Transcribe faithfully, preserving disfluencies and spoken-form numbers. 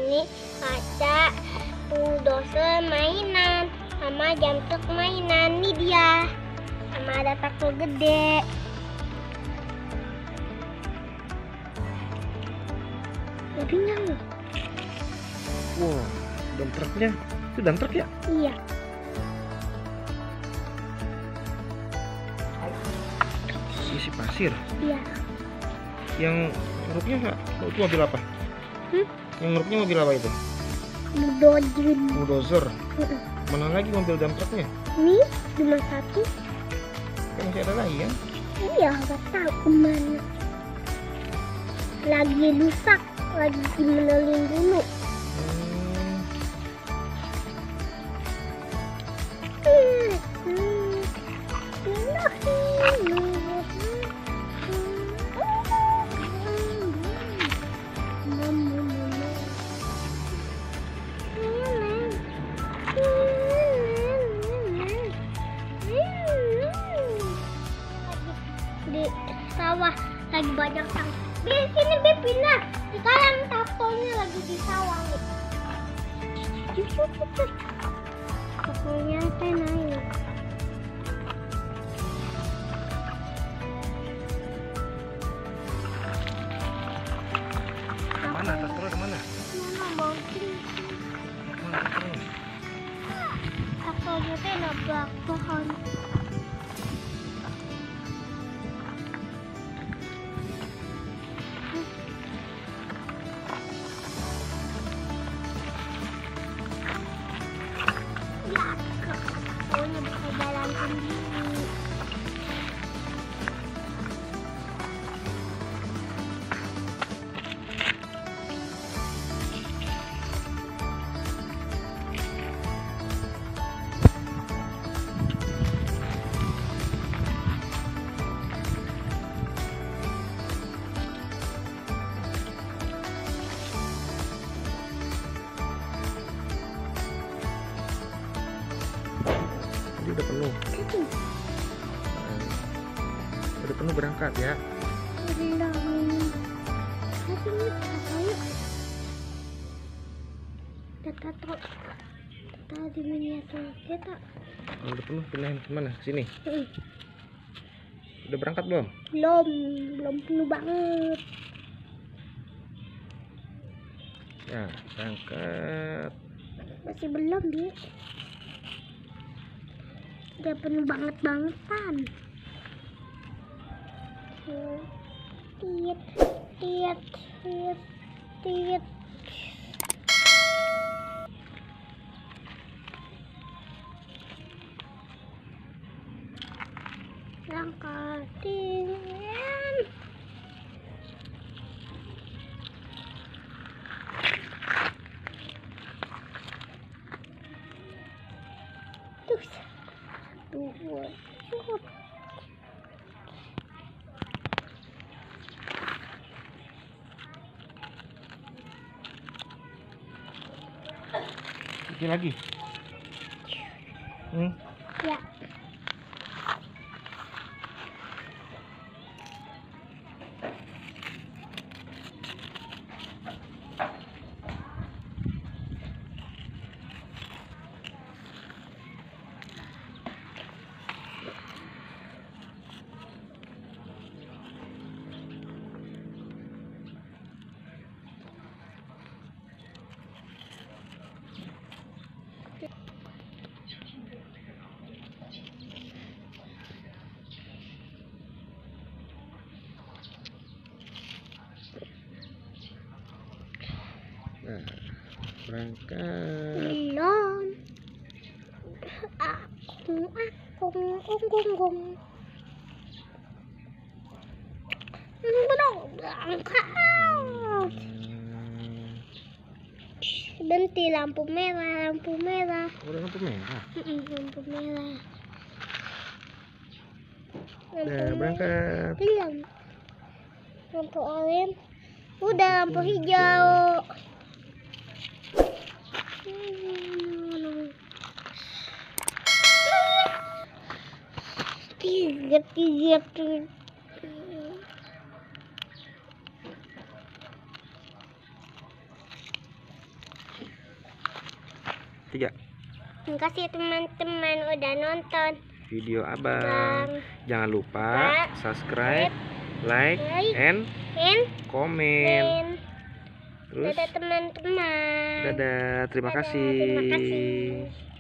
Ini kaca, bulldozer mainan, sama jam truk mainan. Ini dia. Sama ada traktor gede. Lebih nggak? Wow, dump truknya. Itu dump truk ya? Iya. Isi pasir. Iya. Yang ngeruknya nggak? Oh, itu mobil apa? Hmm? Yang ngeruknya mobil apa itu? Bulldozer. Bulldozer. Mm-mm. Mana lagi mobil dump truknya? Ini cuma satu. Kan masih ada lagi kan? Iya, nggak tahu kemana. Lagi rusak, lagi dibenerin dulu. Hmm, Di sawah lagi banyak tang. Di sini Beb pindah. Sekarang traktornya lagi di sawah nih. Traktornya teh naik. mana? Traktornya kemana? Mana mau sini? Mana traktornya? Traktornya teh nabrak pohon. Ya, traktornya bisa jalan sendiri. Jadi udah penuh. Udah penuh berangkat ya. Belum. Tapi ini katanya kita tuh tadi miniatur kita. Kalau udah penuh pindahin kemana? Sini. Hmm, Udah berangkat belum? belum belum penuh banget. Ya, berangkat. Masih belum dia. Udah penuh banget bangetan. Hmm, Tit, tit, tit, tit. Langkah dingin. Tuh, dua, cukup. Sedikit lagi. Hmm? Ya. Nah, berangkat. Belum. Akung, akung, ung, ung, belum berangkat. Hmm, Berhenti lampu merah, lampu merah. udah lampu merah. Mm-mm, lampu merah. Lampu Udah merah. berangkat. Belum. Lampu oranye. Udah lampu hijau. Tiga, tiga, tiga. tiga. Terima kasih teman-teman udah nonton Video abang. Bang. Jangan lupa Lupa subscribe, like, like, and and komen. and Terus dadah teman-teman. dadah, terima Dadah, kasih. terima kasih.